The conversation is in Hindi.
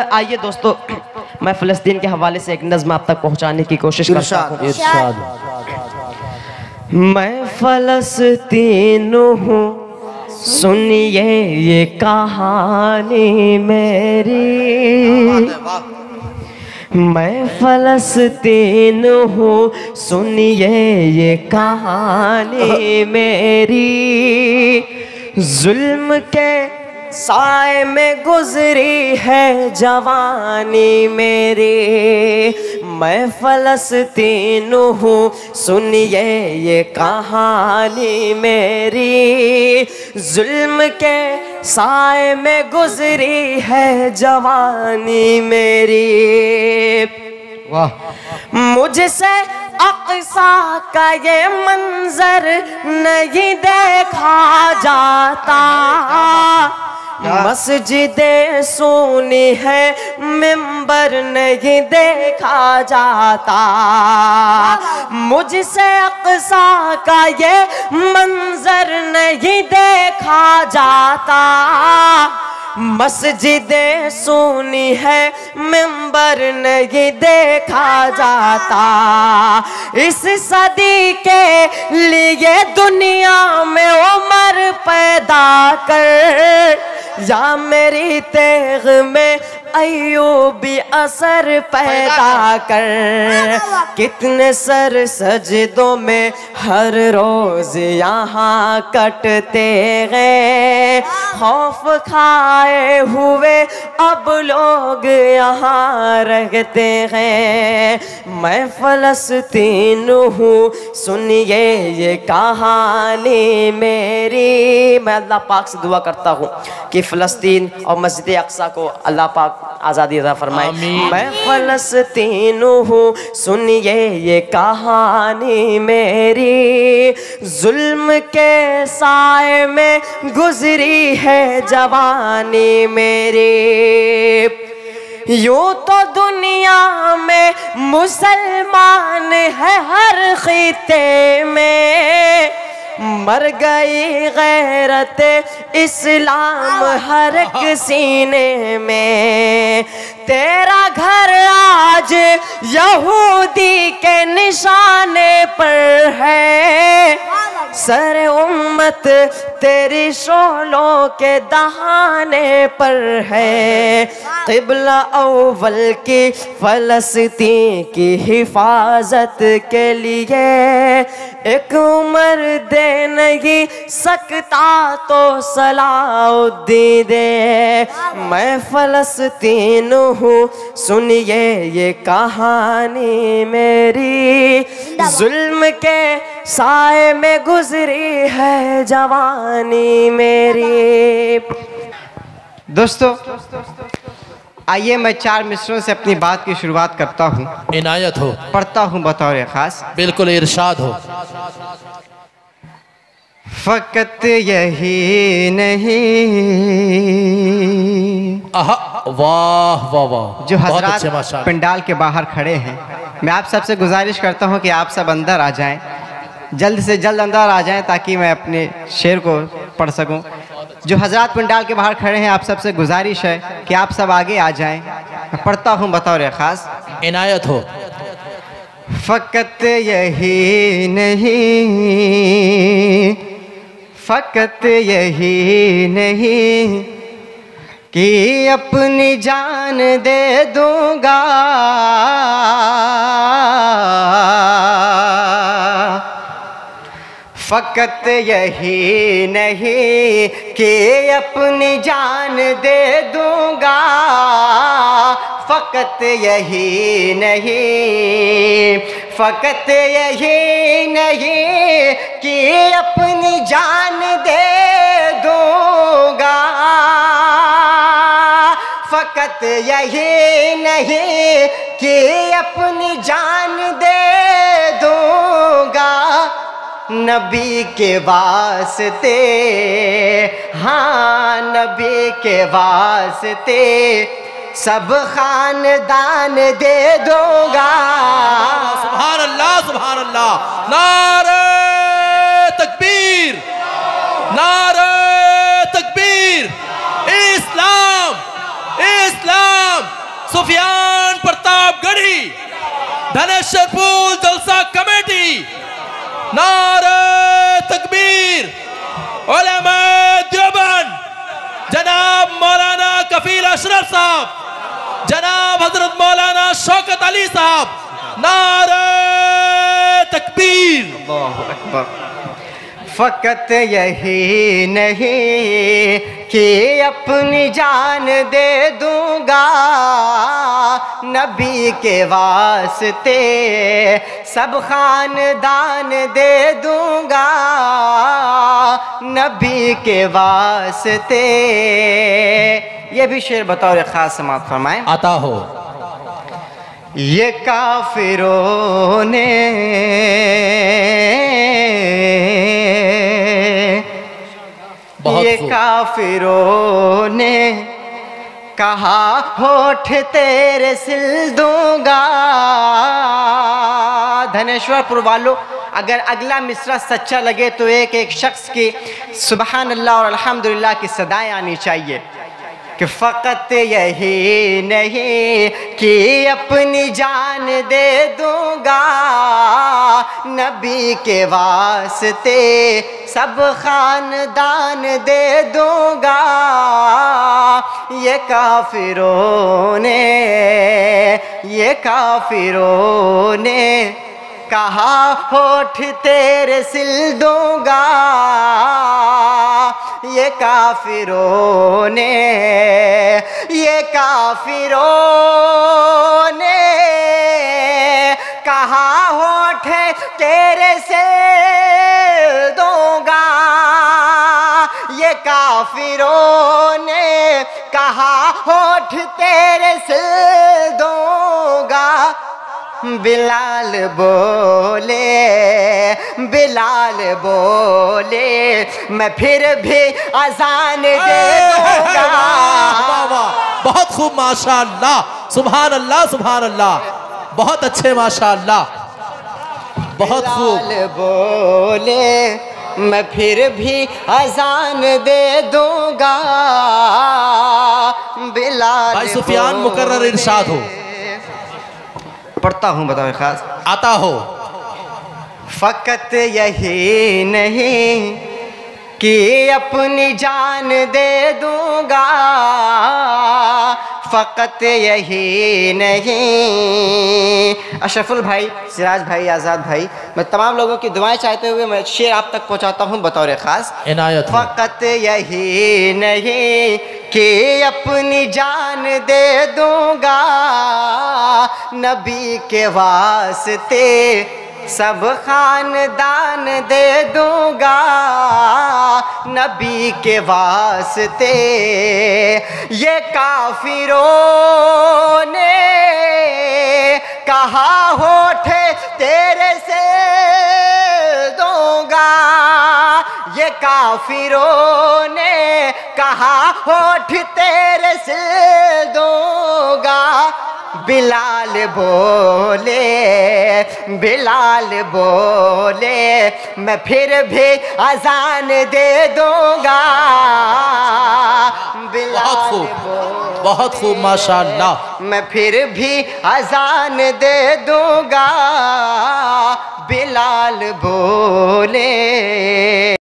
आइए दोस्तों, मैं फ़लस्तीन के हवाले से एक नज़्म आप तक पहुंचाने की कोशिश करता हूँ। मैं फ़लस्तीन हूँ, सुनिए ये कहानी मेरी। मैं फ़लस्तीन हूँ, सुनिए ये कहानी मेरी। जुल्म के साए में गुजरी है जवानी मेरी। मैं फ़लस्तीन हूँ, सुनिए ये कहानी मेरी। जुल्म के साए में गुजरी है जवानी मेरी। वाह। मुझसे अक़सा का ये मंजर नहीं देखा जाता। मस्जिदें सुनी है, मिंबर नहीं देखा जाता। मुझसे अक़सा का ये मंजर नहीं देखा जाता। मस्जिदें सुनी है, मिंबर नहीं देखा जाता। इस सदी के लिए दुनिया में उमर पैदा कर, या मेरी तेग में अय्यूबी असर पैदा कर। कितने सर सजदों में हर रोज यहाँ कटते हैं। खौफ खाए हुए अब लोग यहाँ रहते हैं। मैं फ़लस्तीन हूँ, सुनिए ये कहानी मेरी। मैं अल्लाह पाक से दुआ करता हूँ कि फ़लस्तीन और मस्जिद अक़सा को अल्लाह पाक आज़ादी अता फरमाए। मैं फ़लस्तीन हूँ, सुनिए ये कहानी मेरी। जुल्म के साए में गुजरी है जवानी मेरी। यूं तो दुनिया में मुसलमान है हर खिते में। मर गई गैरत इस्लाम हर एक सीने में। तेरा घर आज यहूदी के निशाने पर है। सर उम्मत तेरी शोलों के दहाने पर है। क़िबला अव्वल की फ़लस्तीन की हिफाजत के लिए एक उम्र दे नहीं सकता तो सलाउद्दीन दे। मैं फ़लस्तीन हूँ, सुनिए ये कहानी मेरी। जुल्म के साए में गुजरी है जवानी मेरी। दोस्तों आइए मैं 4 मिसरों से अपनी बात की शुरुआत करता हूँ। इनायत हो। पढ़ता हूँ बतौर ख़ास। बिल्कुल इरशाद हो। फ़कत यही नहीं। आहा, वाह वाह वाह। जो हज़रात पंडाल के बाहर खड़े हैं, मैं आप सबसे गुजारिश करता हूँ कि आप सब अंदर आ जाएं, जल्द से जल्द अंदर आ जाएं ताकि मैं अपने शेर को पढ़ सकूं। जो हज़रात पंडाल के बाहर खड़े हैं, आप सबसे गुजारिश है कि आप सब आगे आ जाएं। मैं पढ़ता हूँ बतौर ख़ास। इनायत हो। फ़कत यही नहीं, फ़कत यही नहीं कि अपनी जान दे दूँगा। फ़कत यही नहीं कि अपनी जान दे दूँगा। फ़कत यही नहीं, फ़कत यही नहीं कि अपनी जान दे दूँगा। फ़कत यही नहीं कि अपनी जान दे दूँगा। नबी के वास्ते, हाँ नबी के वास्ते सब खानदान दे दूँगा। सुभान अल्लाह, सुभान अल्लाह। नारे तकबीर, नारे तकबीर। इस्लाम, इस्लाम। सुफियान प्रतापगढ़ी धनेश्वरपुर जलसा कमेटी, नारे तकबीर। उलेमा देवबंद जनाब मौलाना कफील अशरफ साहब, जनाब हजरत मौलाना शौकत अली साहब, नारे तकबीर। अल्लाहु अकबर। फ़कत यही नहीं कि अपनी जान दे दूंगा, नबी के वास्ते सब खानदान दे दूंगा, नबी के वास्ते। ये भी शेर बतौर ख़ास समाअत फरमाएं। आता हो। ये काफिरों ने ये काफिरों ने कहा होठ तेरे सिल दूंगा। धनेश्वरपुर वालों, अगर अगला मिसरा सच्चा लगे तो एक एक शख्स की सुबहान अल्लाह और अल्हम्दुलिल्लाह की सदाएं आनी चाहिए कि फ़कत यही नहीं कि अपनी जान दे दूंगा, नबी के वास्ते सब खानदान दे दूंगा। ये काफिरों ने कहा होठ तेरे सिल दूंगा। ये काफिरों ने कहा होठ तेरे से दूंगा। ये काफिरों ने कहा होठ तेरे से दूंगा। बिलाल बोले मैं फिर भी अजान दे दूंगा। बहुत खूब माशाअल्लाह, सुभान अल्लाह सुभान अल्लाह, बहुत अच्छे माशाअल्लाह, बहुत खूब। बिलाल बोले मैं फिर भी अजान दे दूंगा। बिलाल भाई सुफियान मुकर्रर इरशाद हो। पढ़ता हूँ, बताओ खास। आता हो। फ़कत यही नहीं कि अपनी जान दे दूंगा, फ़कत यही नहीं। अशरफुल भाई, सिराज भाई, आज़ाद भाई, मैं तमाम लोगों की दुआएं चाहते हुए मैं शेर आप तक पहुंचाता हूं बतौर ख़ास। इनायत हो। फ़कत यही नहीं कि अपनी जान दे दूंगा, नबी के वास्ते सब खानदान दे दूंगा, नबी के वास्ते। ये काफिरों ने कहा होठ तेरे से दूंगा। ये काफिरों ने कहा होठ तेरे से दूंगा। बिलाल बोले मैं फिर भी अजान दे दूंगा। बिलाल बहुत खूब माशाअल्लाह, मैं फिर भी अजान दे दूंगा। बिलाल बोले